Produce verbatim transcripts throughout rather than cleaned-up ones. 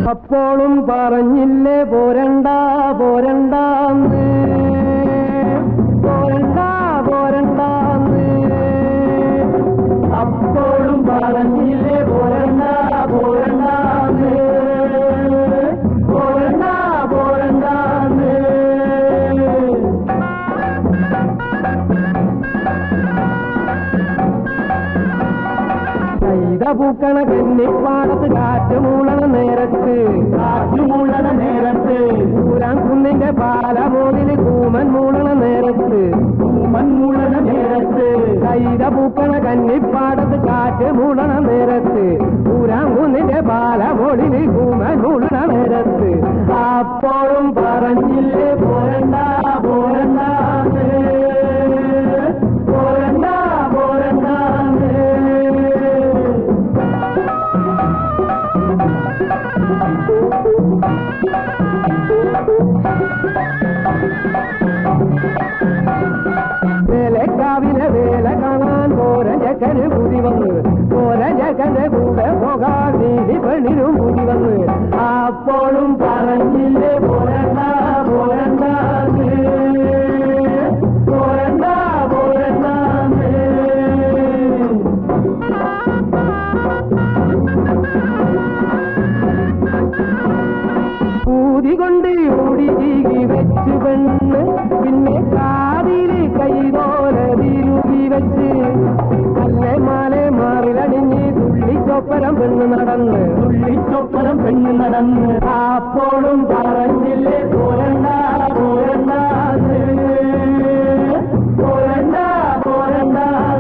അപ്പോഴും പറഞ്ഞില്ലേ പോരണ്ട പോരണ്ടാന്ന് പോരണ്ട പോരണ്ടാന്ന് അപ്പോഴും പറഞ്ഞില്ലേ പോരണ്ട പോരണ്ടാന്ന് പോരണ്ട പോരണ്ടാന്ന് പൂക്കണ കന്നിപ്പാടത്ത് കാറ്റുമൂളണ നേരത്ത് കാറ്റുമൂളണ നേരത്ത് ഊരാൻ കുന്നിന്റെ പാലമോതില് കൂമൻ മൂളണ നേരത്ത് കൂമൻ മൂളണ നേരത്ത് കൈത പൂക്കണ കന്നിപ്പാടത്ത് കാറ്റ് മൂളണ നേരത്ത് ഊരാൻ കുന്നിന്റെ പാലമോതില് കൂമൻ മൂളണ നേരത്ത് അപ്പോഴും പറഞ്ഞില്ലേ പോരണ്ട പോരണ്ട പോരണ്ട പോരണ്ട വേലക്കാവിലെ വേല കാണാൻ പോരജക്കന് പുതി വന്ന് പോരജക്കന്റെ കൂടെ പോകാൻ നീതി പെണ്ണിനും പുതി വന്ന് അപ്പോഴും പറഞ്ഞില്ലേ പോരണ്ട പോരണ്ട പോരണ്ട പോരണ്ട ൂതി കൊണ്ട് ഓടി ചീകി വെച്ച് പെണ്ണ് പിന്നെ കാതില് കൈതോല തിരുകി വെച്ച് അല്ലേ മാലെ മാറിലടിഞ്ഞ് തുള്ളിച്ചൊപ്പരം പെണ്ണ് നടന്ന് തുള്ളിച്ചൊപ്പരം പെണ്ണ് നടന്ന് അപ്പോഴും പറഞ്ഞില്ലേ പോരണ്ട പോരണ്ട പോരണ്ട പോരണ്ട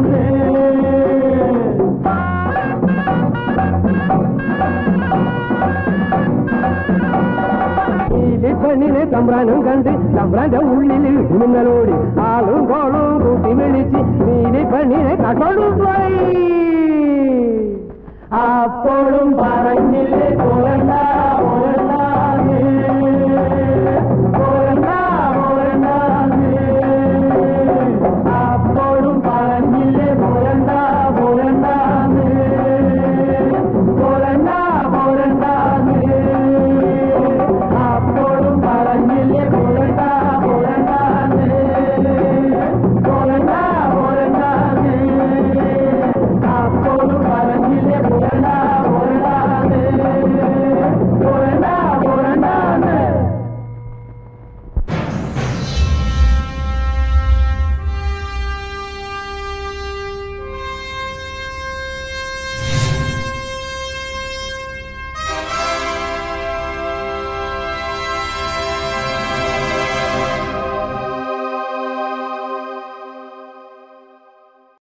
പെണ്ണിനെ തമ്പ്രാനും കണ്ട് തമ്പ്രാന്റെ ഉള്ളിൽ ഇടുന്നലോടി ആളും കോളും കൂട്ടി വിളിച്ച് നീലി പെണ്ണിനെ കട്ടോടും പോയി അപ്പോഴും പറഞ്ഞില്ലേ